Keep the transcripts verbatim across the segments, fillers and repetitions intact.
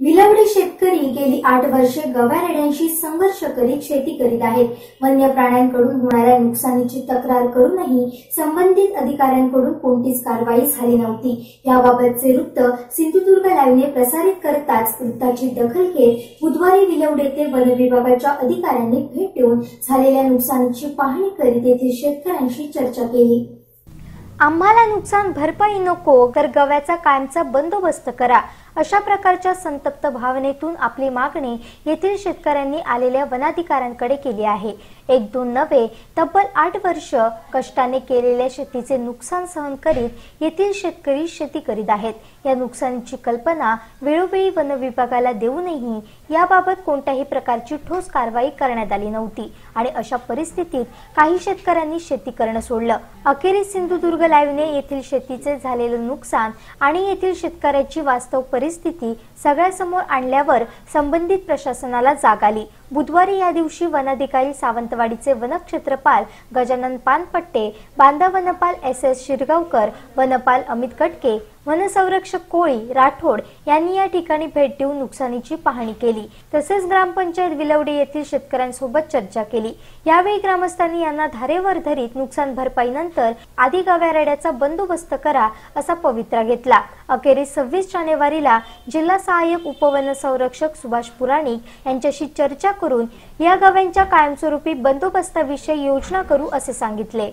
विलवडे शेतकरी गेली आठ वर्षे गव्हारेड्यांशी संघर्ष करीत शेती करीत आहेत। वन्य प्राण्यांकडून होणाऱ्या नुकसानीची तक्रार करूनही संबंधित अधिकाऱ्यांकडून कोणतीच कारवाई झाली नव्हती। याबाबतचे वृत्त सिंधुदुर्ग लाईव्हने प्रसारित करताच वृत्ताची दखल घेत बुधवारी विलवडे येथे वन विभागाच्या अधिकाऱ्यांनी भेट देऊन झालेल्या नुकसानीची पाहणी करीत येथील शेतकऱ्यांशी चर्चा केली। आम्हाला नुकसान भरपाई नको तर गव्याचा कायमचा बंदोबस्त करा, अशा प्रकारच्या संतप्त भावनेतून आपली मागणी येथील शेतकऱ्यांनी आलेल्या वनाधिकाऱ्यांकडे केली आहे। एक दोन नव्हे तब्बल आठ वर्ष कष्टाने केलेल्या शेतीचे नुकसान सहन करीत येथील शेतकरी शेती करीत आहेत। या नुकसानीची कल्पना वेळोवेळी वन विभागाला देऊनही याबाबत कोणत्याही प्रकारची ठोस कारवाई करण्यात आली नव्हती आणि अशा परिस्थितीत काही शेतकऱ्यांनी शेती करणं सोडलं। अखेरीस सिंधुदुर्ग लाईव्हने येथील शेतीचे झालेलं नुकसान आणि येथील शेतकऱ्याची वास्तव परिस्थिती सगळ्यासमोर आणल्यावर संबंधित प्रशासनाला जाग आली। बुधवारी या दिवशी वनाधिकारी सावंतवाडीचे वनक्षेत्रपाल गजानन पानपट्टे, बांधा वनपाल एस एस शिरगावकर, वनपाल अमित कटके, वनसंरक्षक कोळी राठोड यांनी या ठिकाणी भेट देऊन नुकसानीची पाहणी केली। तसेच ग्रामपंचायत विलवडे येथील शेतकऱ्यांसोबत चर्चा केली। यावेळी ग्रामस्थांनी यांना धारेवर धरीत नुकसान भरपाईनंतर आधी गव्हारेड्याचा बंदोबस्त करा असा पवित्रा घेतला। अखेरीस सव्वीस जानेवारीला जिल्हा सहाय्यक उपवन संरक्षक सुभाष पुराणिक यांच्याशी चर्चा करून या गव्यांच्या कायमस्वरूपी बंदोबस्ताविषयी योजना करू असे सांगितले।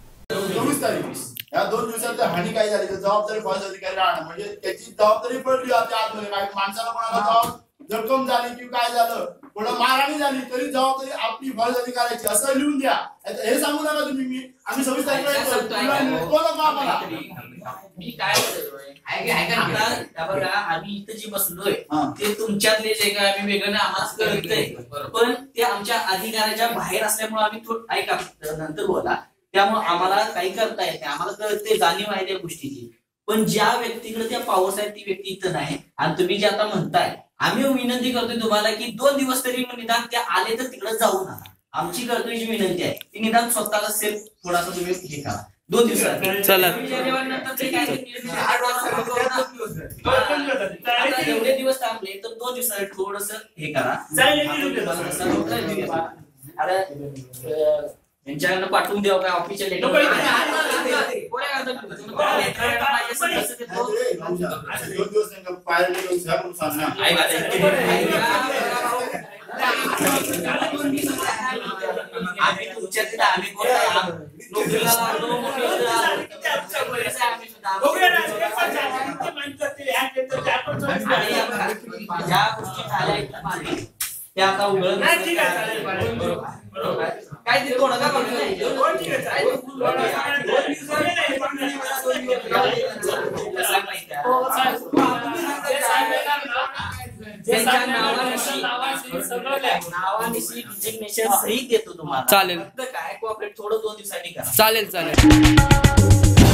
या दोन दिवसात हानी काय झाली तर जबाबदारी फॉरेस्ट अधिकारी राहणं म्हणजे त्याची जबाबदारी पडली होती। आतमध्ये काय माणसाला कोणाला जखम झाली किंवा काय झालं कोणा मारहाणी झाली तरी जबाबदारी आपली फॉरेस्ट अधिकाऱ्याची असं लिहून द्या। हे सांगू नका तुम्ही मी आम्ही सव्वीस तारखेला मी काय बघा आम्ही इथं जे बसलोय ते तुमच्यातले जे काय आम्ही वेगळं आम्हाला कळतंय, पण ते आमच्या अधिकाऱ्याच्या बाहेर असल्यामुळे आम्ही ऐका नंतर बोला त्यामुळे आम्हाला काही करता येते, आम्हाला कळते, जाणीव आहे त्या गोष्टीची। पण ज्या व्यक्तीकडे त्या पावर्स आहेत ती व्यक्ती इथं नाही आणि तुम्ही जे आता म्हणताय आम्ही विनंती करतोय तुम्हाला की दोन दिवस तरी निदान त्या आले तर तिकडे जाऊ नका। आमची कर्तव्याची विनंती आहे की निदान स्वतःला सेल्फ थोडासा तुम्ही हे करा दोन दिवसात एवढे दिवस थांबले तर दोन दिवसात थोडस हे करा। यांच्याकडनं पाठवून द्यावं काय ऑफिशियल लेटर आम्ही तुमच्या तिथे आम्ही नोकरीला लागलो ज्या गोष्टी झाल्या त्या आता उघड काय ते कोण का नावानिशी डिजिग्नेशन सहित देतो तुम्हाला। चालेल काय कोऑपरेट थोडं दोन दिवसांनी करा। चालेल चालेल।